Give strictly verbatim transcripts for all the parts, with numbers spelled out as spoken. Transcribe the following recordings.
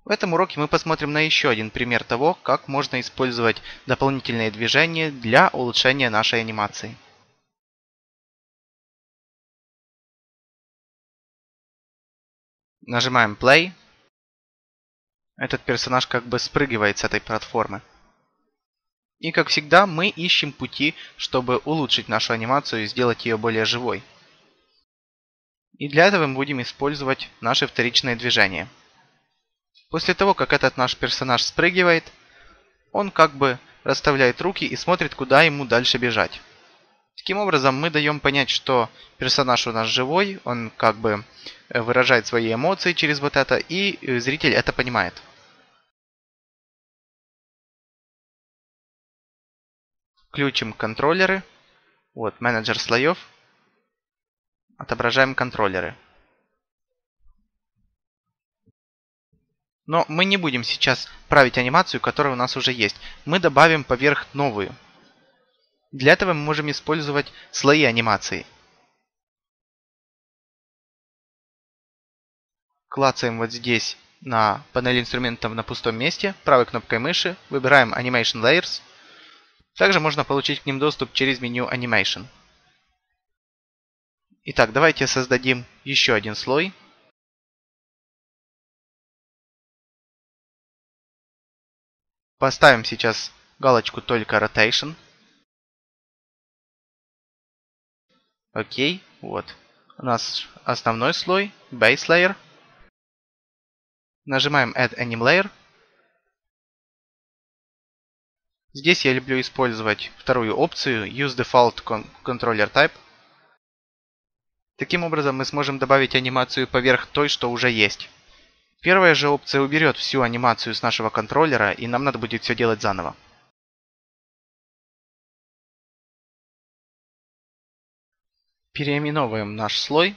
В этом уроке мы посмотрим на еще один пример того, как можно использовать дополнительные движения для улучшения нашей анимации. Нажимаем Play. Этот персонаж как бы спрыгивает с этой платформы. И как всегда мы ищем пути, чтобы улучшить нашу анимацию и сделать ее более живой. И для этого мы будем использовать наши вторичные движения. После того, как этот наш персонаж спрыгивает, он как бы расставляет руки и смотрит, куда ему дальше бежать. Таким образом, мы даем понять, что персонаж у нас живой, он как бы выражает свои эмоции через вот это, и зритель это понимает. Включим контроллеры. Вот, менеджер слоев. Отображаем контроллеры. Но мы не будем сейчас править анимацию, которая у нас уже есть. Мы добавим поверх новую. Для этого мы можем использовать слои анимации. Клацаем вот здесь на панели инструментов на пустом месте, правой кнопкой мыши, выбираем Animation Layers. Также можно получить к ним доступ через меню Animation. Итак, давайте создадим еще один слой. Поставим сейчас галочку только Rotation. Окей, вот. У нас основной слой, Base Layer. Нажимаем Add Anim Layer. Здесь я люблю использовать вторую опцию Use Default Controller Type. Таким образом мы сможем добавить анимацию поверх той, что уже есть. Первая же опция уберет всю анимацию с нашего контроллера, и нам надо будет все делать заново. Переименовываем наш слой.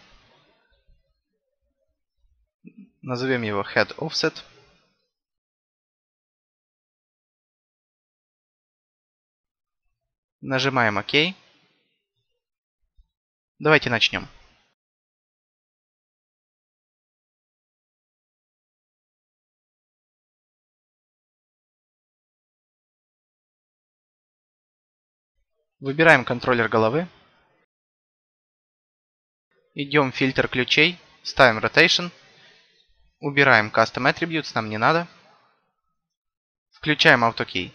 Назовем его Head Offset. Нажимаем ОК. Давайте начнем. Выбираем контроллер головы. Идем в фильтр ключей, ставим Rotation. Убираем Custom Attributes, нам не надо. Включаем AutoKey.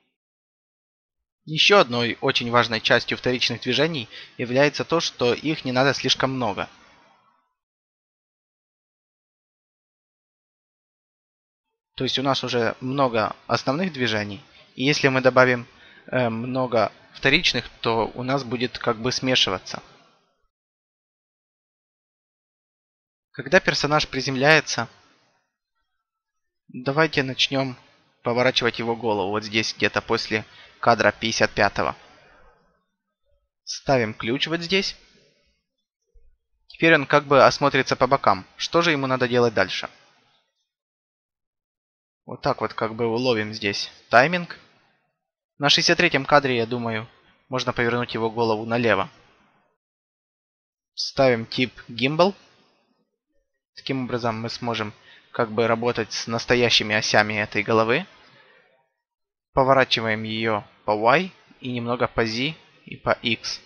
Еще одной очень важной частью вторичных движений является то, что их не надо слишком много. То есть у нас уже много основных движений, и если мы добавим э, много вторичных, то у нас будет как бы смешиваться. Когда персонаж приземляется, давайте начнем поворачивать его голову вот здесь где-то после кадра пятьдесят пятого. Ставим ключ вот здесь. Теперь он как бы осмотрится по бокам. Что же ему надо делать дальше? Вот так вот как бы уловим здесь тайминг. На шестьдесят третьем кадре, я думаю, можно повернуть его голову налево. Ставим тип Gimbal. Таким образом мы сможем как бы работать с настоящими осями этой головы. Поворачиваем ее по Y и немного по Z и по X.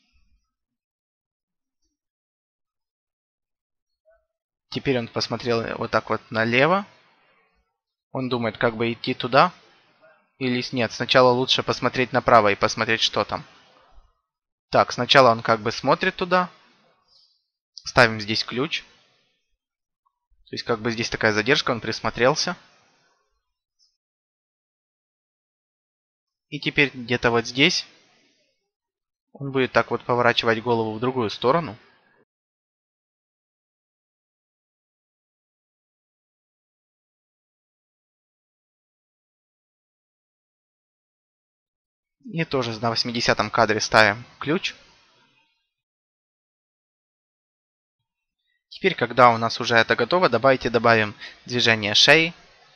Теперь он посмотрел вот так вот налево. Он думает, как бы идти туда. Или нет, сначала лучше посмотреть направо и посмотреть, что там. Так, сначала он как бы смотрит туда. Ставим здесь ключ. То есть как бы здесь такая задержка, он присмотрелся. И теперь где-то вот здесь он будет так вот поворачивать голову в другую сторону. И тоже на восьмидесятом кадре ставим ключ. Теперь, когда у нас уже это готово, давайте добавим движение шеи.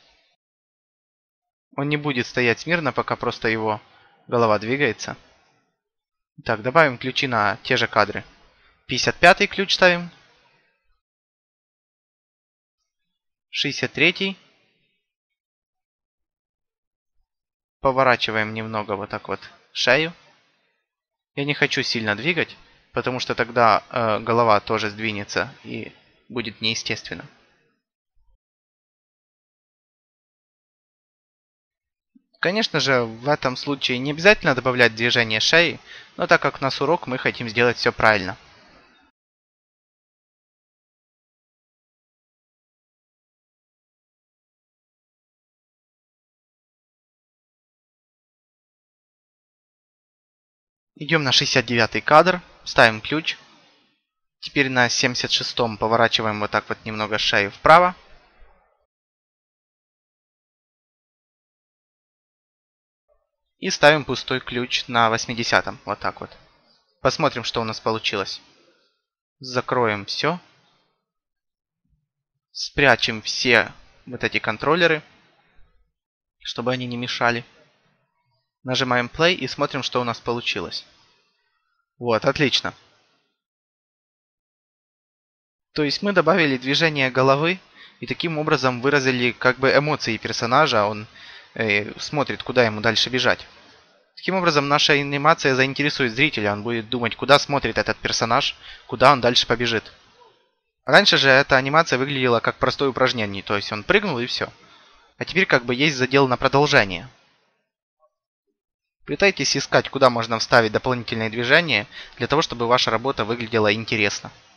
Он не будет стоять смирно, пока просто его голова двигается. Так, добавим ключи на те же кадры. пятьдесят пятый ключ ставим. шестьдесят третий. Поворачиваем немного вот так вот шею. Я не хочу сильно двигать, потому что тогда э, голова тоже сдвинется и будет неестественно. Конечно же, в этом случае не обязательно добавлять движение шеи, но так как у нас урок, мы хотим сделать все правильно. Идем на шестьдесят девятый кадр, ставим ключ. Теперь на семьдесят шестом поворачиваем вот так вот немного шею вправо. И ставим пустой ключ на восьмидесятом, вот так вот. Посмотрим, что у нас получилось. Закроем все. Спрячем все вот эти контроллеры, чтобы они не мешали. Нажимаем play и смотрим, что у нас получилось. Вот, отлично. То есть мы добавили движение головы и таким образом выразили как бы эмоции персонажа. Он э, смотрит, куда ему дальше бежать. Таким образом, наша анимация заинтересует зрителя. Он будет думать, куда смотрит этот персонаж, куда он дальше побежит. Раньше же эта анимация выглядела как простое упражнение. То есть он прыгнул и все. А теперь как бы есть задел на продолжение. Пытайтесь искать, куда можно вставить дополнительные движения, для того, чтобы ваша работа выглядела интересно.